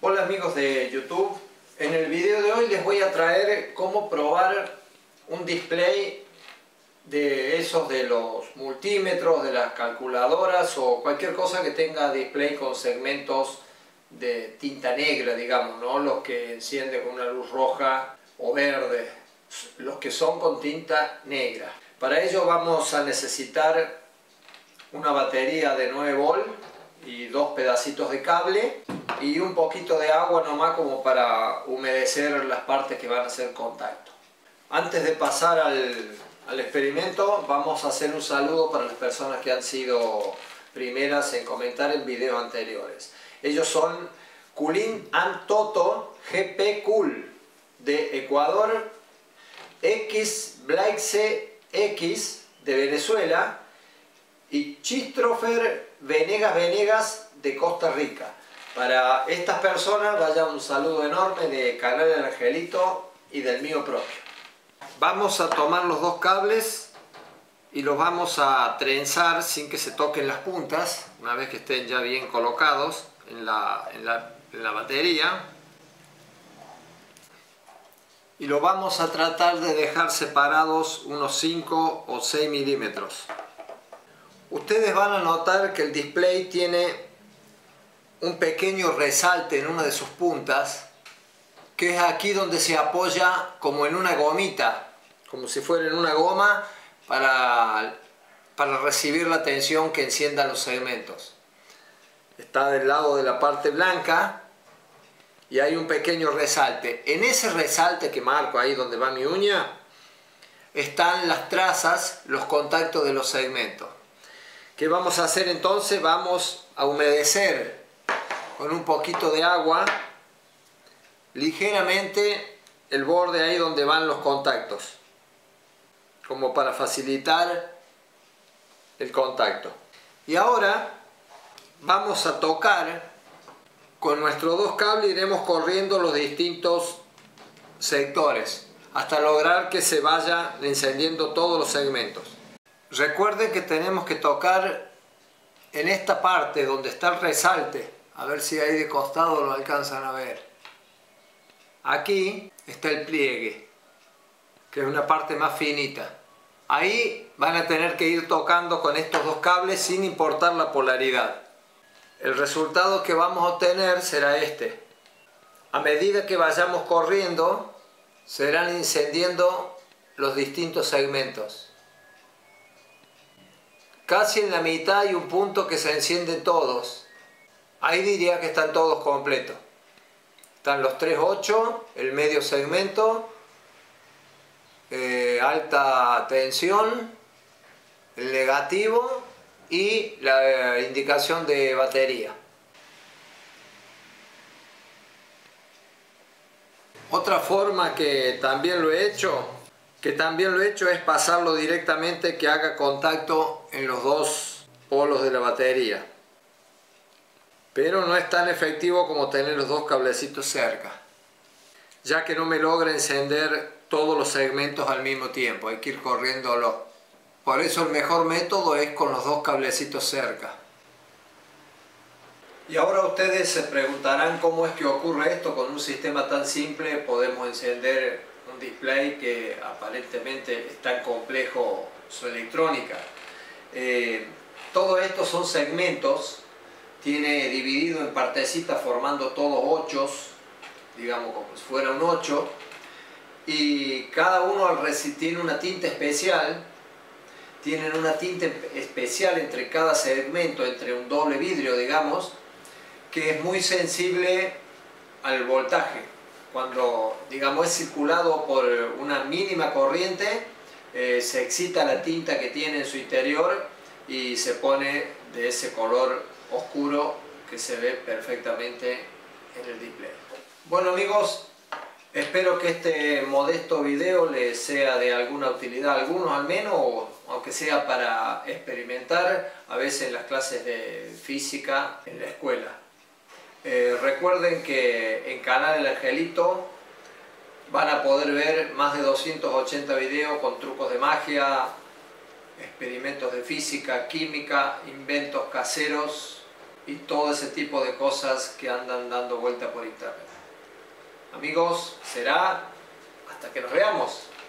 Hola amigos de YouTube, en el video de hoy les voy a traer cómo probar un display de esos de los multímetros, de las calculadoras o cualquier cosa que tenga display con segmentos de tinta negra, digamos, ¿no? Los que encienden con una luz roja o verde, los que son con tinta negra. Para ello vamos a necesitar una batería de 9 volt y dos pedacitos de cable y un poquito de agua nomás como para humedecer las partes que van a hacer contacto. Antes de pasar al experimento, vamos a hacer un saludo para las personas que han sido primeras en comentar en videos anteriores. Ellos son Kulin and Toto GP Cool de Ecuador, X Blaixe X de Venezuela y Christopher Venegas de Costa Rica. Para estas personas vaya un saludo enorme de Canal del Angelito y del mío propio. Vamos a tomar los dos cables y los vamos a trenzar sin que se toquen las puntas, una vez que estén ya bien colocados en la batería. Y lo vamos a tratar de dejar separados unos 5 o 6 milímetros. Ustedes van a notar que el display tiene un pequeño resalte en una de sus puntas, que es aquí donde se apoya como en una gomita, como si fuera en una goma para recibir la tensión que enciendan los segmentos. Está del lado de la parte blanca y hay un pequeño resalte. En ese resalte que marco ahí donde va mi uña están las trazas, los contactos de los segmentos. ¿Qué vamos a hacer entonces? Vamos a humedecer con un poquito de agua ligeramente el borde ahí donde van los contactos, como para facilitar el contacto. Y ahora vamos a tocar con nuestros dos cables, iremos corriendo los distintos sectores hasta lograr que se vaya encendiendo todos los segmentos. Recuerden que tenemos que tocar en esta parte donde está el resalte. A ver si ahí de costado lo alcanzan a ver. Aquí está el pliegue, que es una parte más finita. Ahí van a tener que ir tocando con estos dos cables sin importar la polaridad. El resultado que vamos a obtener será este. A medida que vayamos corriendo, se irán encendiendo los distintos segmentos. Casi en la mitad hay un punto que se encienden todos. Ahí diría que están todos completos. Están los 3.8, el medio segmento, alta tensión, el negativo y la indicación de batería. Otra forma que también lo he hecho es pasarlo directamente, que haga contacto en los dos polos de la batería. Pero no es tan efectivo como tener los dos cablecitos cerca, ya que no me logra encender todos los segmentos al mismo tiempo, hay que ir corriéndolo. Por eso el mejor método es con los dos cablecitos cerca. Y ahora ustedes se preguntarán cómo es que ocurre esto. Con un sistema tan simple podemos encender un display que aparentemente es tan complejo su electrónica. Todo esto son segmentos. Tiene dividido en partecitas formando todos ochos, digamos como si fuera un 8, y cada uno tiene una tinta especial. Tienen una tinta especial entre cada segmento, entre un doble vidrio, digamos, que es muy sensible al voltaje. Cuando, digamos, es circulado por una mínima corriente, se excita la tinta que tiene en su interior y se pone de ese color oscuro que se ve perfectamente en el display. Bueno amigos, espero que este modesto video les sea de alguna utilidad, algunos al menos, aunque sea para experimentar a veces en las clases de física en la escuela. Recuerden que en Canal del Angelito van a poder ver más de 280 videos con trucos de magia, experimentos de física, química, inventos caseros y todo ese tipo de cosas que andan dando vuelta por internet. Amigos, será hasta que nos veamos.